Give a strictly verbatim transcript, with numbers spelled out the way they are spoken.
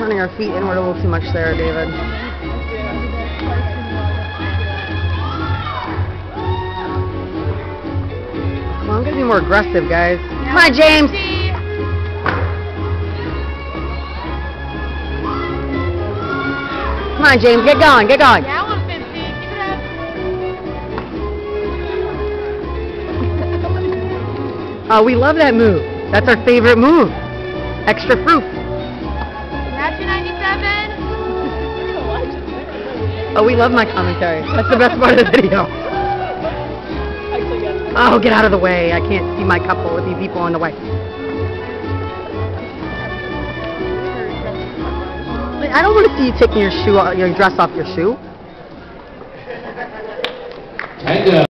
turning our feet inward a little too much there, David. Well, I'm going to be more aggressive, guys. Come on, James! Come on, James, get going, get going. Yeah, one fifty. Keep it up. Oh, we love that move. That's our favorite move. Extra fruit. That's your ninety-seven. Oh, we love my commentary. That's the best part of the video. Oh, get out of the way. I can't see my couple with you people on the way. I don't want to see you taking your shoe, your dress off your shoe. Tango.